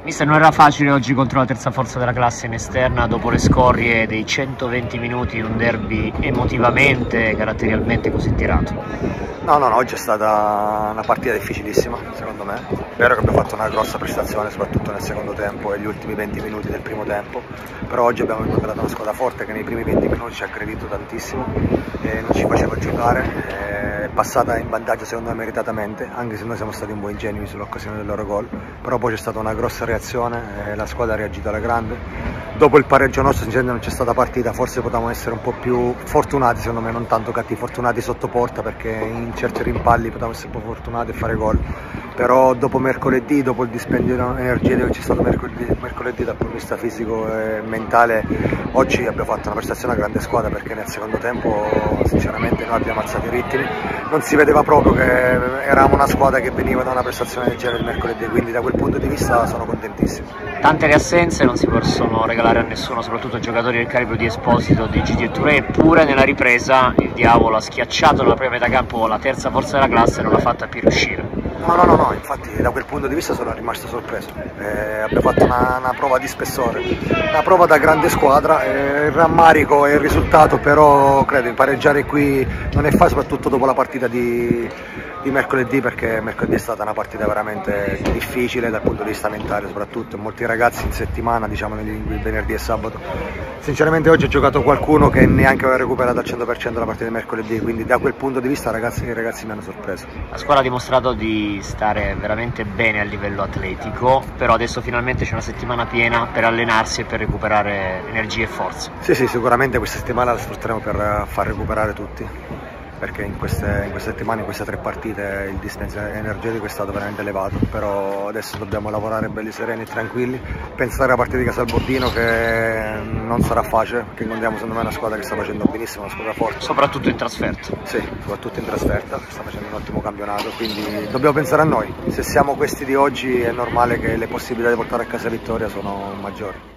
Mister, non era facile oggi contro la terza forza della classe in esterna dopo le scorie dei 120 minuti in un derby emotivamente, caratterialmente così tirato? No, oggi è stata una partita difficilissima, secondo me. È vero che abbiamo fatto una grossa prestazione, soprattutto nel secondo tempo e gli ultimi 20 minuti del primo tempo, però oggi abbiamo incontrato una squadra forte che nei primi 20 minuti ci ha aggredito tantissimo e non ci faceva giocare. È passata in vantaggio secondo me meritatamente, anche se noi siamo stati un po' ingenui sull'occasione del loro gol, però poi c'è stata una grossa reazione e la squadra ha reagito alla grande. Dopo il pareggio nostro sinceramente non c'è stata partita, forse potevamo essere un po' più fortunati, secondo me non tanto cattivi, fortunati sotto porta, perché in certi rimpalli potevamo essere un po' fortunati e fare gol, però dopo mercoledì, dopo il dispendio energetico che c'è stato mercoledì dal punto di vista fisico e mentale, oggi abbiamo fatto una prestazione a grande squadra, perché nel secondo tempo sinceramente noi abbiamo alzato i ritmi, non si vedeva proprio che eravamo una squadra che veniva da una prestazione del genere il mercoledì, quindi da quel punto di vista sono contentissimo. Tante riassenze non si possono regalare a nessuno, soprattutto ai giocatori del calibro di Esposito, di Gigi e Touré, eppure nella ripresa il diavolo ha schiacciato nella prima metà campo la terza forza della classe e non l'ha fatta più riuscire. No, infatti da quel punto di vista sono rimasto sorpreso. Abbiamo fatto una prova di spessore, una prova da grande squadra, il rammarico e il risultato, però credo pareggiare qui non è facile, soprattutto dopo la partita di mercoledì, perché mercoledì è stata una partita veramente difficile dal punto di vista mentale, soprattutto molti ragazzi in settimana, diciamo venerdì e sabato. Sinceramente oggi ho giocato qualcuno che neanche aveva recuperato al 100% la partita di mercoledì, quindi da quel punto di vista i ragazzi mi hanno sorpreso. La squadra ha dimostrato di stare veramente bene a livello atletico, però adesso finalmente c'è una settimana piena per allenarsi e per recuperare energie e forze. Sì, sicuramente questa settimana la sfrutteremo per far recuperare tutti, perché in queste settimane, in queste 3 partite il dispendio energetico è stato veramente elevato, però adesso dobbiamo lavorare belli sereni e tranquilli, pensare alla partita di Casalbordino che non sarà facile, perché incontriamo secondo me una squadra che sta facendo benissimo, una squadra forte. Soprattutto in trasferta. Sì, soprattutto in trasferta, sta facendo un ottimo campionato, quindi dobbiamo pensare a noi. Se siamo questi di oggi è normale che le possibilità di portare a casa vittoria sono maggiori.